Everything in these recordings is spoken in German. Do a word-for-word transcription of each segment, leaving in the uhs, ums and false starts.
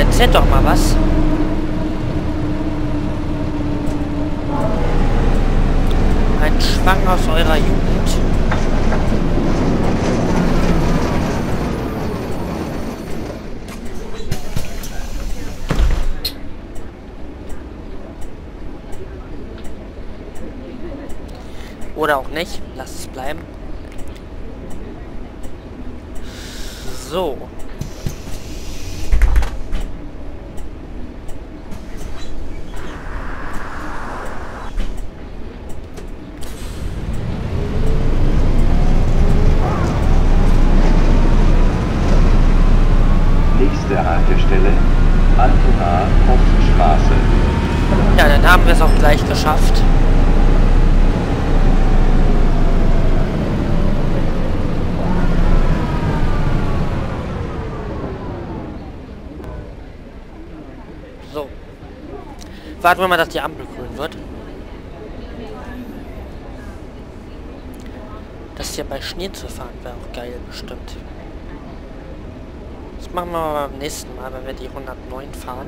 erzählt doch mal was. Ein Schwang aus eurer Jugend. Oder auch nicht. Lass es bleiben. So. Nächste Haltestelle, Altona Poststraße. Ja, dann haben wir es auch gleich geschafft. So. Warten wir mal, dass die Ampel grün wird. Das hier bei Schnee zu fahren wäre auch geil, bestimmt. Das machen wir mal beim nächsten Mal, wenn wir die hundertneun fahren.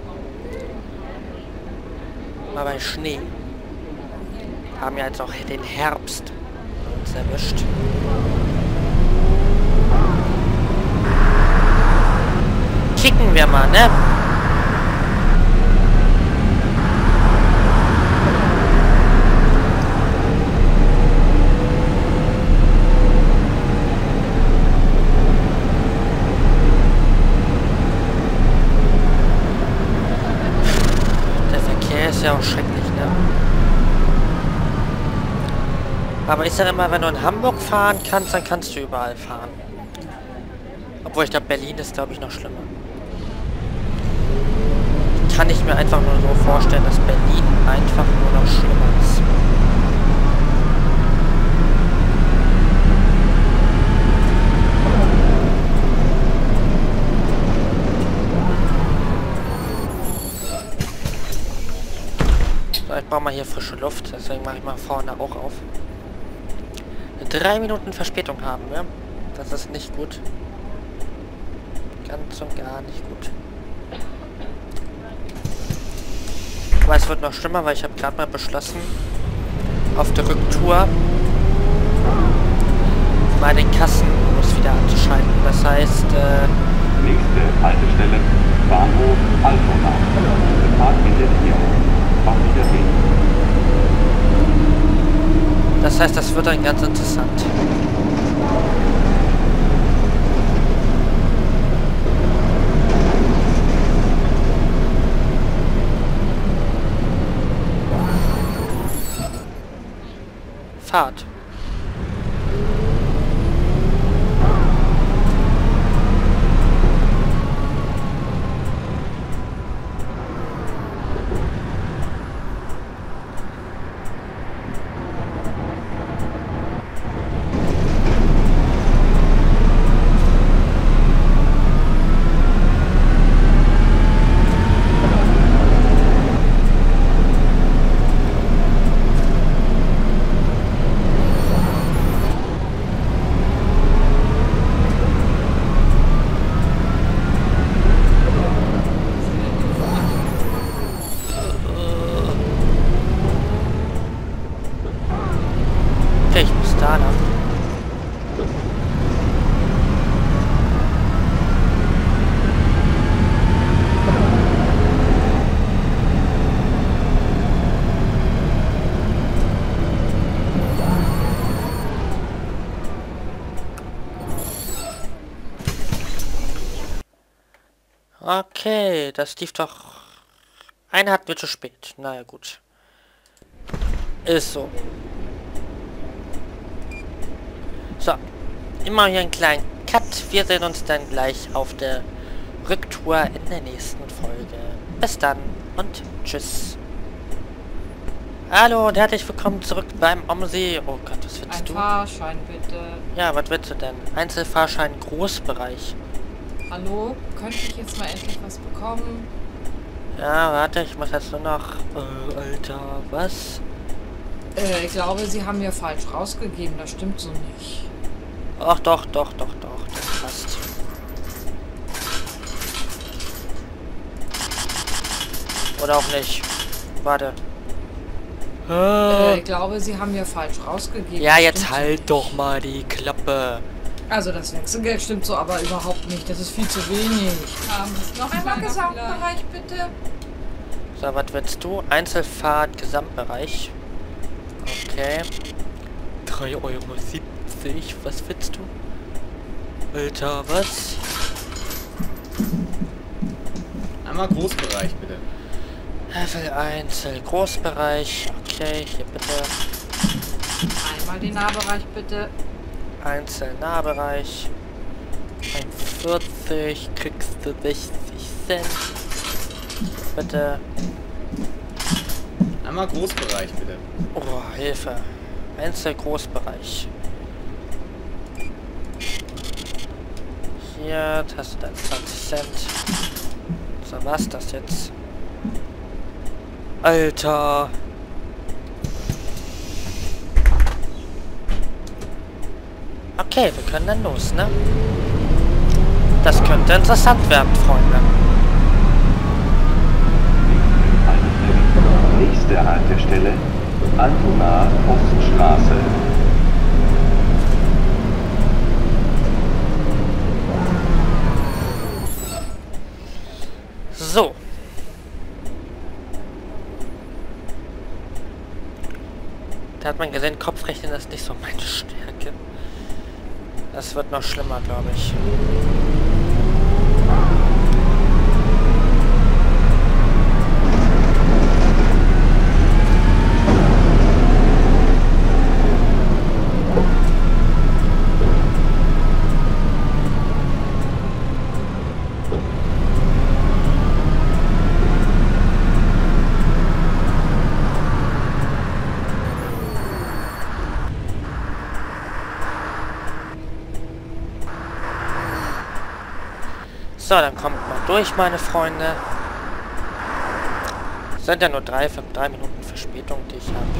Mal bei Schnee. Haben ja jetzt auch den Herbst uns erwischt. Kicken wir mal, ne? Ist ja auch schrecklich, ne? Aber ich sage immer, wenn du in Hamburg fahren kannst, dann kannst du überall fahren. Obwohl ich glaube, Berlin ist, glaube ich, noch schlimmer. Kann ich mir einfach nur so vorstellen, dass Berlin einfach nur noch schlimmer ist. Ich brauche mal hier frische Luft, deswegen mache ich mal vorne auch auf. Drei Minuten Verspätung haben wir. Das ist nicht gut. Ganz und gar nicht gut. Aber es wird noch schlimmer, weil ich habe gerade mal beschlossen, auf der Rücktour mal den Kassenmodus wieder anzuschalten. Das heißt, äh... nächste Haltestelle, Bahnhof Altona. Fahrt bitte hier. Auf Wiedersehen. Das heißt, das wird dann ganz interessant. Fahrt. Okay, das lief doch... Eine hatten wir zu spät. Naja, gut. Ist so. So. Immer hier einen kleinen Cut. Wir sehen uns dann gleich auf der Rücktour in der nächsten Folge. Bis dann und tschüss. Hallo und herzlich willkommen zurück beim OMSI. Oh Gott, was willst Ein du? Fahrschein bitte. Ja, was willst du denn? Einzelfahrschein Großbereich. Hallo? Könnte ich jetzt mal endlich was bekommen? Ja, warte, ich muss jetzt nur noch... Äh, Alter, was? Äh, ich glaube, Sie haben mir falsch rausgegeben. Das stimmt so nicht. Ach doch, doch, doch, doch. Das passt. Oder auch nicht. Warte. Äh, ich glaube, Sie haben mir falsch rausgegeben. Ja, Das jetzt stimmt halt so doch mal die Klappe. Also das Wechselgeld stimmt so aber überhaupt nicht. Das ist viel zu wenig. Ähm, noch Einmal kleiner Gesamtbereich bitte. So, was willst du? Einzelfahrt, Gesamtbereich. Okay. drei Euro siebzig. Was willst du? Alter, was? Einmal Großbereich, bitte. Level Einzel, Großbereich. Okay, hier bitte. Einmal den Nahbereich bitte. Einzel, Nahbereich. einundvierzig, kriegst du sechzig Cent. Bitte. Einmal Großbereich, bitte. Oh, Hilfe. Einzel, Großbereich. Hier hast du dann zwanzig Cent. So, was das jetzt? Alter. Okay, wir können dann los, ne? Das könnte interessant werden, Freunde. Nächste Haltestelle, Altona Poststraße. So. Da hat man gesehen, Kopfrechnen ist nicht so meine Stärke. Das wird noch schlimmer, glaube ich. So, dann kommt mal durch, meine Freunde. Es sind ja nur drei, fünf, drei Minuten Verspätung, die ich habe.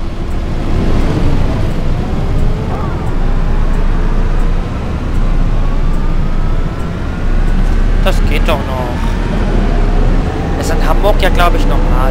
Das geht doch noch. Ist in Hamburg ja, glaube ich, normal.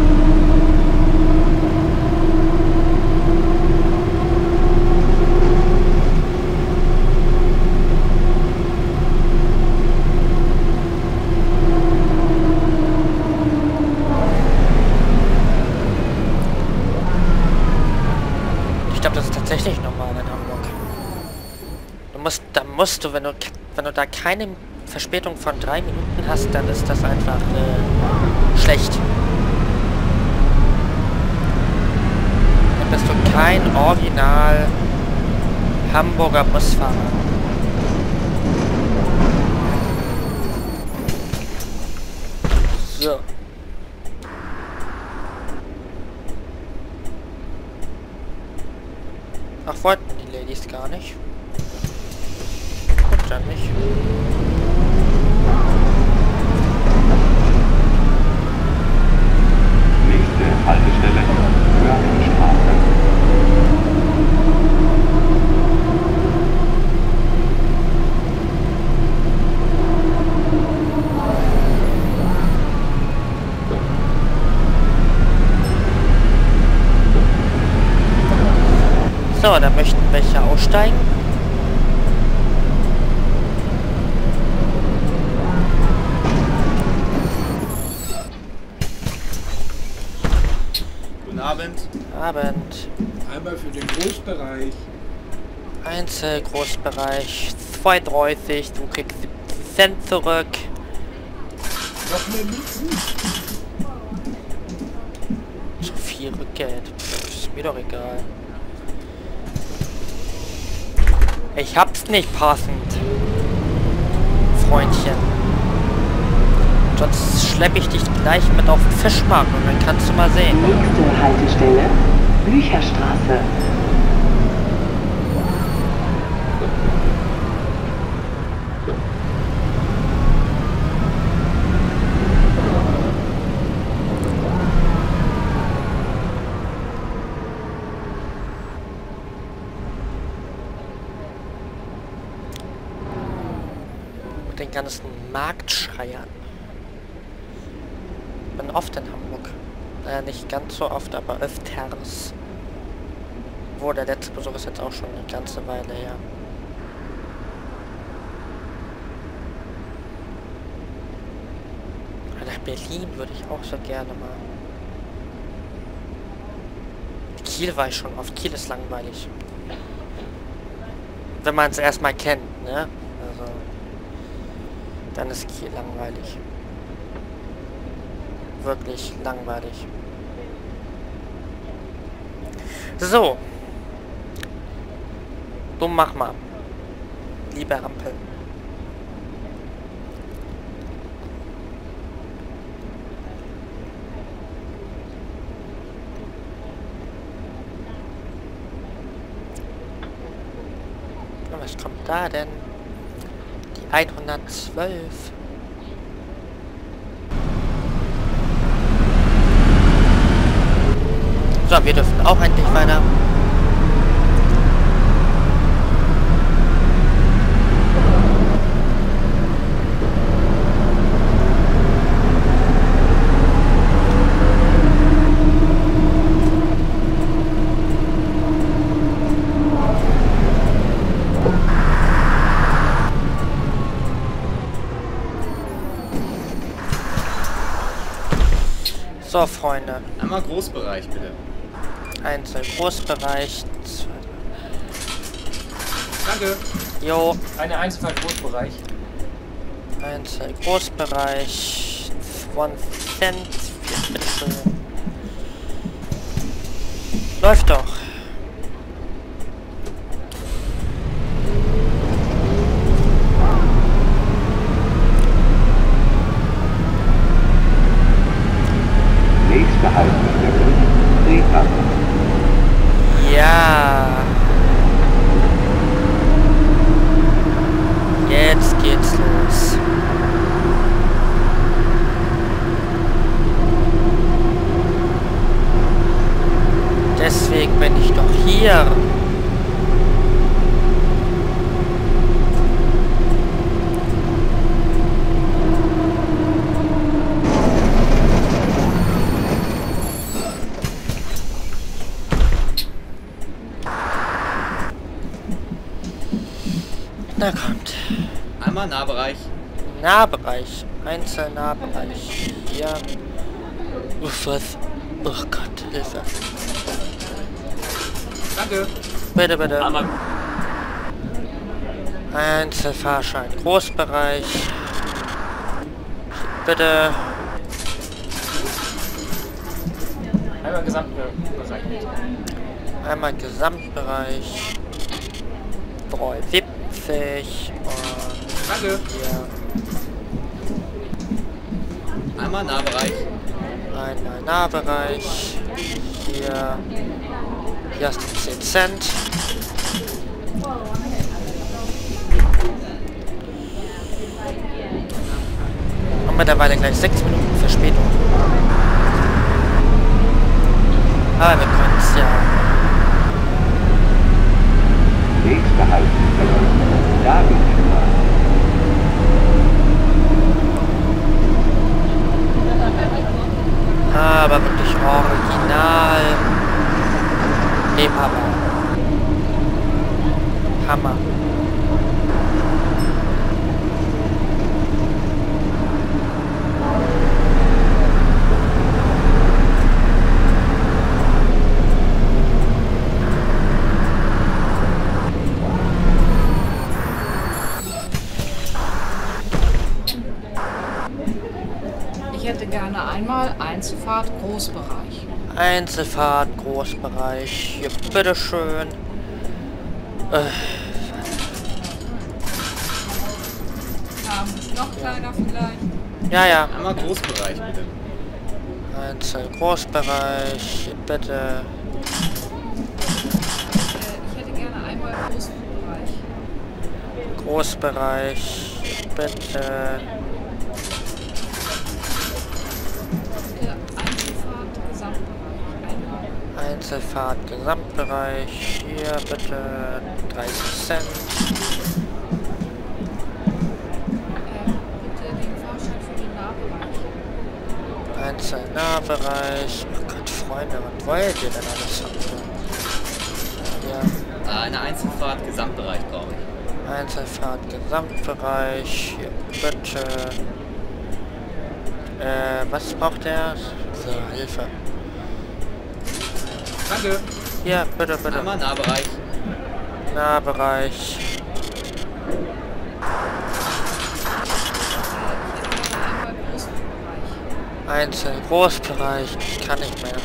Tatsächlich normal in Hamburg. Du musst, da musst du, wenn du, wenn du da keine Verspätung von drei Minuten hast, dann ist das einfach äh, schlecht. Dann bist du kein Original Hamburger Busfahrer. So. Ach, wollten die Ladies gar nicht. Gut, dann nicht. Nächste Haltestelle, Mörkenstraße. So, da möchten welche aussteigen. Guten Abend. Abend. Einmal für den Großbereich. Einzel, Großbereich. zwei dreißig, du kriegst siebzig Cent zurück. Noch mehr Mieten. Zu viel Rückgeld. Pff, ist mir doch egal. Ich hab's nicht passend. Freundchen. Sonst schleppe ich dich gleich mit auf den Fischmarkt und dann kannst du mal sehen. Nächste Haltestelle, Bücherstraße. Den ganzen Marktschreiern. bin oft in Hamburg. Äh, nicht ganz so oft, aber öfters. Wo der letzte Besuch ist jetzt auch schon eine ganze Weile her. Nach Berlin würde ich auch so gerne mal. Kiel war ich schon oft. Kiel ist langweilig. Wenn man es erstmal kennt, ne? Also, dann ist Kiel langweilig. Wirklich langweilig. So. Du mach mal. Liebe Ampel. Was kommt da denn? Die hundertzwölf. So, wir dürfen auch endlich weiter. So, Freunde. Einmal Großbereich, bitte. Einzel Großbereich. Danke. Jo. Eine Einzelfahrt Großbereich. Einzel Großbereich. One Cent. Bitteschön. Läuft doch. Nächste Haltestelle, Rehkamp. Ja. Jetzt geht's los. Deswegen bin ich doch hier. Na kommt. Einmal Nahbereich. Nahbereich. Einzelnahbereich. Hier. Uff, was? Oh Gott, Hilfe. Danke. Bitte, bitte. Einmal. Einzelfahrschein. Großbereich. Bitte. Einmal Gesamtbereich. Einmal Gesamtbereich. drei siebzig. Und Danke. hier. Einmal Nahbereich. Einmal Nahbereich. Hier. Hier hast du zehn Cent. Und mittlerweile gleich sechs Minuten Verspätung. Aber wir können es ja. Nächste Haltestelle, Davidstraße. Aber wirklich original. Hammer. Hammer. Ich hätte gerne einmal Einzelfahrt Großbereich. Einzelfahrt, Großbereich. Hier, bitteschön. Äh, Haben es noch kleiner vielleicht? ja, ja. Einmal Großbereich, bitte. Einzel, Großbereich. Bitte. Äh, ich hätte gerne einmal Großbereich. Großbereich. Bitte. Äh, Einzelfahrt Gesamtbereich. Einmal. Einzelfahrt, Gesamtbereich. Hier, bitte. dreißig Cent. Äh, bitte den Fahrschein für den Nahbereich. Einzelnahbereich. Oh Gott, Freunde, was wollt ihr denn alles haben? Ja. Äh, Eine Einzelfahrt, Gesamtbereich brauche ich. Einzelfahrt, Gesamtbereich. Hier, bitte. Äh, was braucht der? So, Hilfe. Danke. Hier, bitte, bitte. Einmal Nahbereich. Nahbereich. Einzel, Großbereich. Ich kann nicht mehr.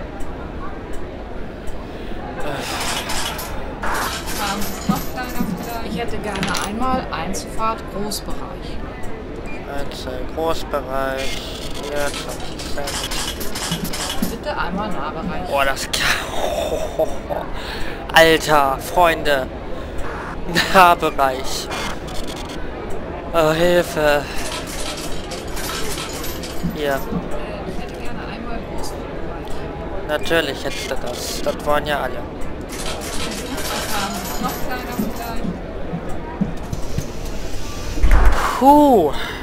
Ich hätte gerne einmal Einzelfahrt Großbereich. Einzel, Großbereich. Hier, zwanzig Cent. Bitte einmal Nahbereich. Oh, das kann... Alter, Freunde. Nahbereich. Oh, Hilfe. Hier. Ich hätte gerne einmal Großbereich. Natürlich hättest du das. Das waren ja alle. Noch kleiner vielleicht. Puh.